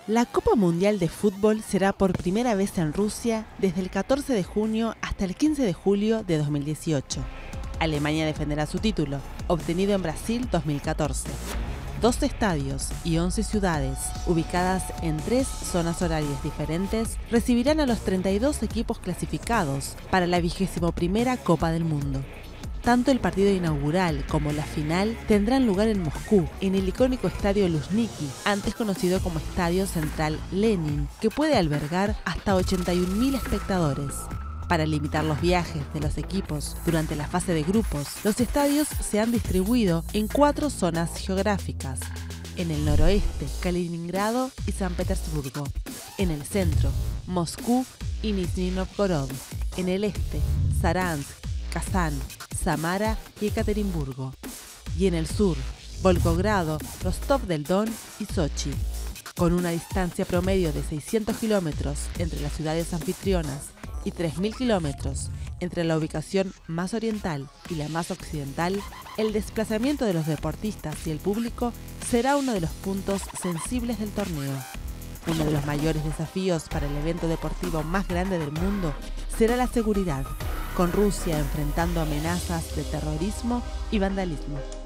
La Copa Mundial de Fútbol será por primera vez en Rusia desde el 14 de junio hasta el 15 de julio de 2018. Alemania defenderá su título, obtenido en Brasil 2014. 12 estadios y 11 ciudades, ubicadas en 3 zonas horarias diferentes, recibirán a los 32 equipos clasificados para la 21ª Copa del Mundo. Tanto el partido inaugural como la final tendrán lugar en Moscú, en el icónico estadio Luzhniki, antes conocido como Estadio Central Lenin, que puede albergar hasta 81.000 espectadores. Para limitar los viajes de los equipos durante la fase de grupos, los estadios se han distribuido en 4 zonas geográficas. En el noroeste, Kaliningrado y San Petersburgo. En el centro, Moscú y Nizhny Novgorod. En el este, Saransk, Kazán, Samara y Ekaterimburgo. Y en el sur, Volgogrado, Rostov del Don y Sochi. Con una distancia promedio de 600 kilómetros entre las ciudades anfitrionas y 3.000 kilómetros entre la ubicación más oriental y la más occidental, el desplazamiento de los deportistas y el público será uno de los puntos sensibles del torneo. Uno de los mayores desafíos para el evento deportivo más grande del mundo será la seguridad, con Rusia enfrentando amenazas de terrorismo y vandalismo.